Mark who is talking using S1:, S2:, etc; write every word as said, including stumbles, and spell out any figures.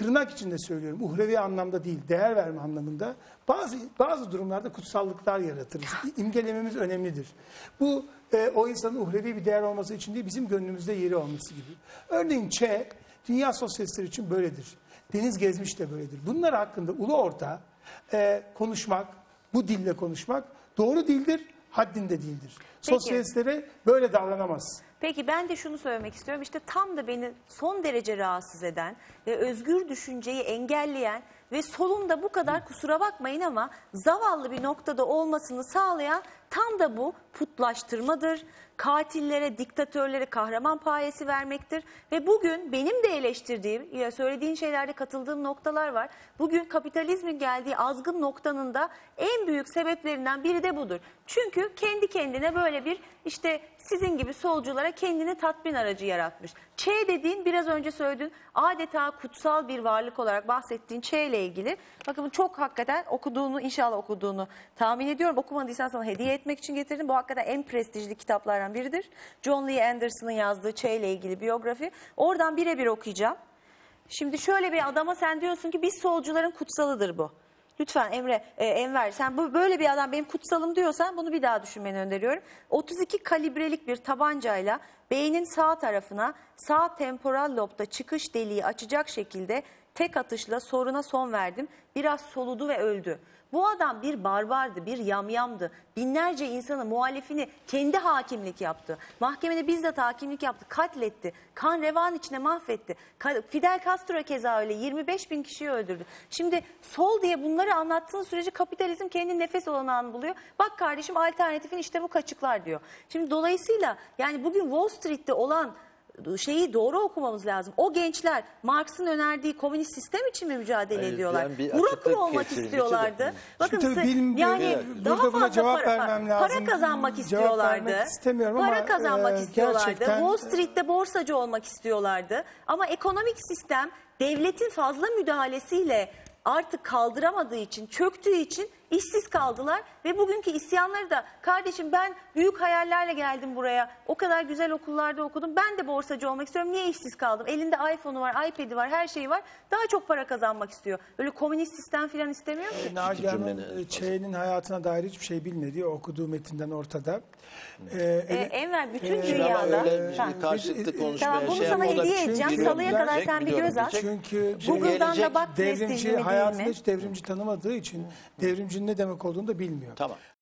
S1: tırnak içinde söylüyorum, uhrevi anlamda değil, değer verme anlamında bazı bazı durumlarda kutsallıklar yaratırız. İmgelememiz önemlidir. Bu e, o insanın uhrevi bir değer olması için değil, bizim gönlümüzde yeri olması gibi. Örneğin Ç, dünya sosyalistleri için böyledir. Deniz Gezmiş de böyledir. Bunlar hakkında ulu orta e, konuşmak, bu dille konuşmak doğru değildir, haddinde değildir.
S2: Peki.
S1: Sosyalistlere böyle davranamaz.
S2: Peki ben de şunu söylemek istiyorum. İşte tam da beni son derece rahatsız eden ve özgür düşünceyi engelleyen ve solunda bu kadar, kusura bakmayın ama, zavallı bir noktada olmasını sağlayan tam da bu putlaştırmadır. Katillere, diktatörlere kahraman payesi vermektir. Ve bugün benim de eleştirdiğim, ya söylediğin şeylerde katıldığım noktalar var. Bugün kapitalizmin geldiği azgın noktanın da en büyük sebeplerinden biri de budur. Çünkü kendi kendine böyle bir, işte sizin gibi solculara kendini tatmin aracı yaratmış. Ç dediğin, biraz önce söylediğin, adeta kutsal bir varlık olarak bahsettiğin Ç ile ilgili. Bakın çok hakikaten okuduğunu, inşallah okuduğunu tahmin ediyorum. Okumadıysan sana hediye etmek için getirdim. Bu hakikaten en prestijli kitaplardan biridir. John Lee Anderson'ın yazdığı Ç ile ilgili biyografi. Oradan birebir okuyacağım. Şimdi şöyle bir adama sen diyorsun ki biz solcuların kutsalıdır bu. Lütfen Emre, e, Enver, sen bu böyle bir adam benim kutsalım diyorsan bunu bir daha düşünmeni öneriyorum. otuz iki kalibrelik bir tabancayla beynin sağ tarafına, sağ temporal lobda çıkış deliği açacak şekilde tek atışla soruna son verdim. Biraz soludu ve öldü. Bu adam bir barbardı, bir yamyamdı. Binlerce insanı, muhalifini kendi hakimlik yaptı. Mahkemede bizzat hakimlik yaptı, katletti. Kan revan içine mahvetti. Fidel Castro keza öyle yirmi beş bin kişiyi öldürdü. Şimdi sol diye bunları anlattığın sürece kapitalizm kendi nefes olanağını buluyor. Bak kardeşim, alternatifin işte bu kaçıklar diyor. Şimdi dolayısıyla yani bugün Wall Street'te olan şeyi doğru okumamız lazım. O gençler Marx'ın önerdiği komünist sistem için mi mücadele
S3: Hayır,
S2: ediyorlar?
S3: yani
S2: Kuru kuru olmak istiyorlardı. Bakın
S1: Şimdi tabii benim,
S2: yani
S1: burada
S2: daha
S1: buna
S2: fazla
S1: cevap
S2: para,
S1: vermem lazım.
S2: para kazanmak
S1: Cevap
S2: istiyorlardı.
S1: vermek istemiyorum
S2: para
S1: ama,
S2: kazanmak
S1: e,
S2: istiyorlardı.
S1: gerçekten...
S2: Wall Street'te borsacı olmak istiyorlardı. Ama ekonomik sistem devletin fazla müdahalesiyle artık kaldıramadığı için, çöktüğü için işsiz kaldılar ve bugünkü isyanları da, kardeşim ben büyük hayallerle geldim buraya, o kadar güzel okullarda okudum, ben de borsacı olmak istiyorum, niye işsiz kaldım? Elinde iPhone'u var, iPad'i var, her şeyi var, daha çok para kazanmak istiyor. Öyle komünist sistem falan istemiyor ki.
S1: Nagihan'ın Ç'nin hayatına dair hiçbir şey bilmediği okuduğu metinden ortada. Ee,
S2: Ee, Enver bütün
S1: e,
S2: dünyada...
S3: öyle bir
S2: Tamam.
S3: karşılıklı konuşmaya
S2: Tamam, bunu
S3: şey
S2: sana
S3: yapma, o da
S2: hediye
S3: çünkü
S2: edeceğim.
S3: biliyorum,
S2: Salıya kadar
S3: bilecek,
S2: sen bir
S3: biliyorum,
S2: göz at.
S3: bilecek.
S1: Çünkü
S2: Google'dan
S3: gelecek
S2: da bak prestijli
S1: devrimci
S2: mi değil
S1: hayatında
S2: mi?
S1: hiç devrimci tanımadığı için devrimcinin ne demek olduğunu da bilmiyor.
S3: Tamam.